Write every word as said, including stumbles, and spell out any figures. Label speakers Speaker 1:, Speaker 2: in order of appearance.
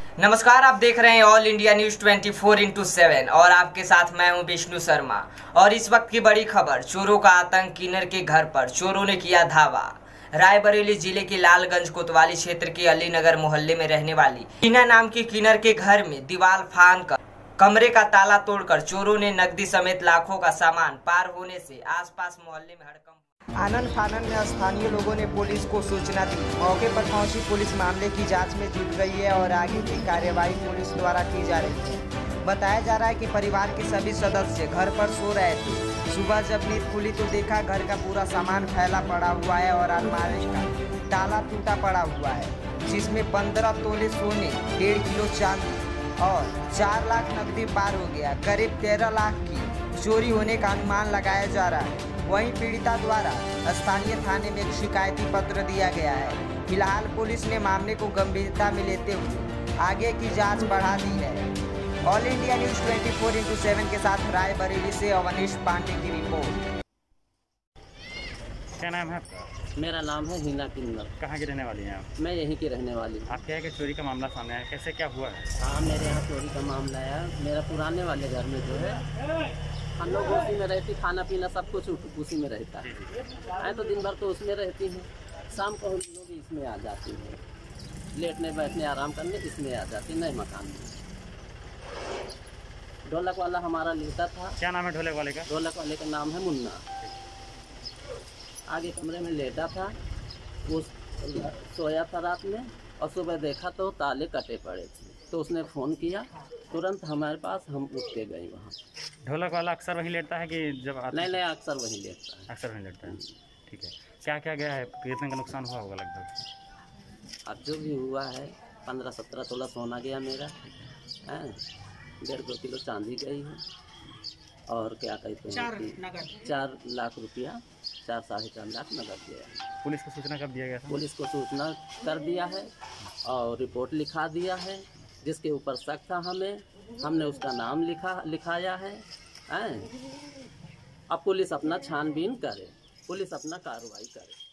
Speaker 1: नमस्कार, आप देख रहे हैं all India news twenty four into seven और आपके साथ मैं हूं विष्णु शर्मा। और इस वक्त की बड़ी खबर, चोरों का आतंक। किन्नर के घर पर चोरों ने किया धावा। रायबरेली जिले के लालगंज कोतवाली क्षेत्र के अलीनगर मोहल्ले में रहने वाली टीना नाम की किन्नर के घर में दीवार फांद कर कमरे का ताला तोड़कर चोरों ने नकदी समेत लाखों का सामान पार होने से आसपास मोहल्ले में हड़कंप। आनन फानन में स्थानीय लोगों ने पुलिस को सूचना दी। मौके पर पहुंची पुलिस मामले की जांच में जुट गई है और आगे की कार्यवाही पुलिस द्वारा की जा रही है। बताया जा रहा है कि परिवार के सभी सदस्य घर पर सो रहे थे। सुबह जब नींद खुली तो देखा घर का पूरा सामान फैला पड़ा हुआ है और अलमारी का ताला टूटा पड़ा हुआ है, जिसमें पंद्रह तोले सोने, डेढ़ किलो चांदी और चार लाख नकदी पार हो गया। करीब तेरह लाख की चोरी होने का अनुमान लगाया जा रहा है। वहीं पीड़िता द्वारा स्थानीय थाने में एक शिकायती पत्र दिया गया है। फिलहाल पुलिस ने मामले को गंभीरता में लेते हुए आगे की जांच बढ़ा दी है। All India news twenty four into seven के साथ रायबरेली से अवनीश पांडे की रिपोर्ट।
Speaker 2: क्या नाम है आपका?
Speaker 3: मेरा नाम है हिना किन्नर।
Speaker 2: कहाँ की रहने वाली हैं आप?
Speaker 3: मैं यहीं की रहने वाली हूँ।
Speaker 2: आप क्या है कि चोरी का मामला सामने आया, कैसे क्या हुआ है?
Speaker 3: हाँ, मेरे यहाँ चोरी का मामला है। मेरा पुराने वाले घर में जो है हम लोग उसी में रहती, खाना पीना सब कुछ उसी में रहता है। मैं तो दिन भर तो उसमें रहती हूँ, शाम को हम लोग इसमें आ जाती हैं, लेटने बैठने आराम करने इसमें आ जाती, नए मकान में। ढोलक वाला हमारा लेता था।
Speaker 2: क्या नाम है ढोलक वाले का?
Speaker 3: ढोलक वाले का नाम है मुन्ना। आगे कमरे में लेटा था, वो सोया था रात में और सुबह देखा तो ताले कटे पड़े थे। तो उसने फ़ोन किया तुरंत हमारे पास, हम उठ के गए वहाँ।
Speaker 2: ढोलक वाला अक्सर वहीं लेटता है कि जब आप...
Speaker 3: नहीं नहीं, अक्सर वहीं लेटता है।
Speaker 2: अक्सर वहीं लेटता है, ठीक है। क्या क्या गया है, कितने का नुकसान हुआ होगा लगभग?
Speaker 3: अब जो भी हुआ है पंद्रह सत्रह तोला सोना गया मेरा है, डेढ़ दो किलो चांदी गई है और क्या कहते हैं चार, चार लाख रुपया, चार साढ़े चार लाख नगद गया।
Speaker 2: पुलिस को सूचना कब दिया गया था? पुलिस
Speaker 3: को सूचना कर दिया है और रिपोर्ट लिखा दिया है। जिसके ऊपर शक था हमें, हमने उसका नाम लिखा लिखाया है, हैं? अब पुलिस अपना छानबीन करे, पुलिस अपना कार्रवाई करे।